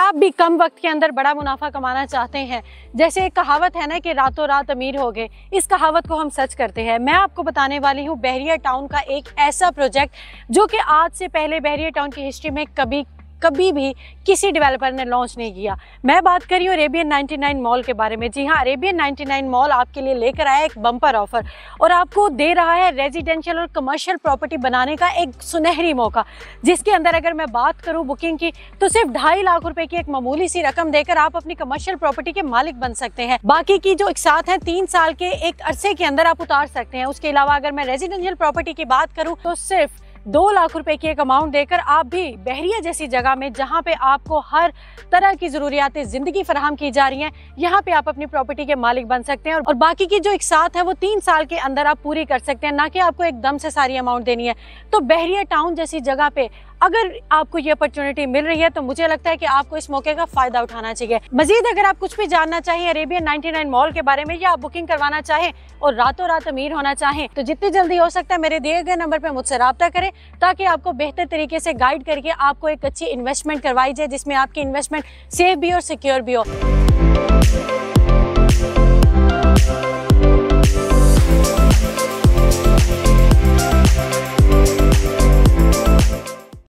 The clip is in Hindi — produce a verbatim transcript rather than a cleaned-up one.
आप भी कम वक्त के अंदर बड़ा मुनाफा कमाना चाहते हैं, जैसे एक कहावत है ना कि रातों रात अमीर हो गए, इस कहावत को हम सच करते हैं। मैं आपको बताने वाली हूँ बहरिया टाउन का एक ऐसा प्रोजेक्ट जो कि आज से पहले बहरिया टाउन की हिस्ट्री में कभी कभी भी किसी डेवलपर ने लॉन्च नहीं किया। मैं बात कर रही हूँ अरेबियन नाइन्टी नाइन मॉल के बारे में। जी हाँ, अरेबियन नाइन्टी नाइन मॉल आपके लिए लेकर आया एक बम्पर ऑफर और आपको दे रहा है रेजिडेंशियल और कमर्शियल प्रॉपर्टी बनाने का एक सुनहरी मौका, जिसके अंदर अगर मैं बात करूँ बुकिंग की तो सिर्फ ढाई लाख रुपए की एक मामूली सी रकम देकर आप अपनी कमर्शियल प्रॉपर्टी के मालिक बन सकते हैं। बाकी की जो इकसात है तीन साल के एक अरसे के अंदर आप उतार सकते हैं। उसके अलावा अगर मैं रेजिडेंशियल प्रॉपर्टी की बात करूँ तो सिर्फ दो लाख रुपए की एक अमाउंट देकर आप भी बहरिया जैसी जगह में, जहां पे आपको हर तरह की जरूरियात जिंदगी फराहम की जा रही हैं, यहां पे आप अपनी प्रॉपर्टी के मालिक बन सकते हैं। और बाकी की जो इकसात है वो तीन साल के अंदर आप पूरी कर सकते हैं, ना कि आपको एकदम से सारी अमाउंट देनी है। तो बहरिया टाउन जैसी जगह पे अगर आपको ये अपॉर्चुनिटी मिल रही है तो मुझे लगता है कि आपको इस मौके का फायदा उठाना चाहिए। मजीद अगर आप कुछ भी जानना चाहिए अरेबियन नाइन्टी नाइन मॉल के बारे में, या आप बुकिंग करवाना चाहें और रातों रात अमीर होना चाहें, तो जितनी जल्दी हो सकता है मेरे दिए गए नंबर पे मुझसे रब्ता करें, ताकि आपको बेहतर तरीके से गाइड करके आपको एक अच्छी इन्वेस्टमेंट करवाई जाए, जिसमें आपकी इन्वेस्टमेंट सेफ भी और सिक्योर भी हो।